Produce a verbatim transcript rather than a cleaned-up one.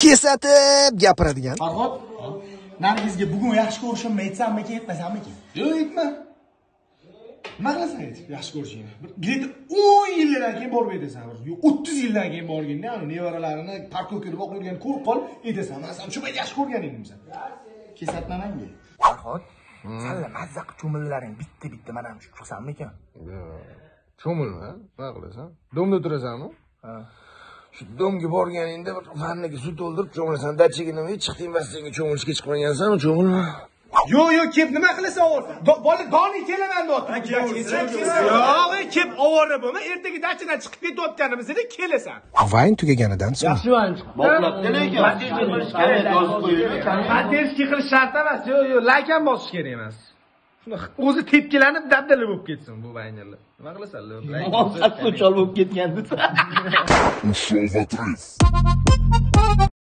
kesatib gapiradigan. Farhod, Nargizga bugun yaxshi ko'rishimni aytsammi-ki, aytmasammi-ki? Yo'q, aytma. Nima qilasan ayt, yaxshi ko'rishingni. Bir o'n yildan keyin borib aytasan, bir o'ttiz yildan keyin borganda, ana nevaralarini parkovkada boqib yurgan ko'rib qol, aytasan. Men sen shu payt yaxshi ko'rgan edim sen. Kesatmamanga. Farhod, senlar mazza qilib cho'millaring bitta-bitta mana shu qilsammi-kan? Yo'q. Cho'milma, nima qilasan? Domda turasanmi? Ha. Shu domga borganingda bir vannaga suv to'ldirib cho'milasan, dachiga nima chiqding va senga cho'milishga chiqib qolgansanmi? Cho'milma. Yo'q, yo'q, kep nima qilasan ovor? Bola doni kelaman deyapti. Yo'q, kep ovora bo'lma, ertaga dachidan chiqib ketayotganimizda kelasan. Vayn tugaganidan so'ng Yaxshi vayn chiqdi. Boplabdi lekin matejni qilish kerak, yozib qo'yilgan. Mateski qilish shart emas. Yo'q, yo'q, lakan bosish kerak emas. Shuni o'zi tepkilanib dabdala bo'lib ketsin bu vaynlar. Nima qilasan? Mo'saqqa chol bo'lib ketgan desa.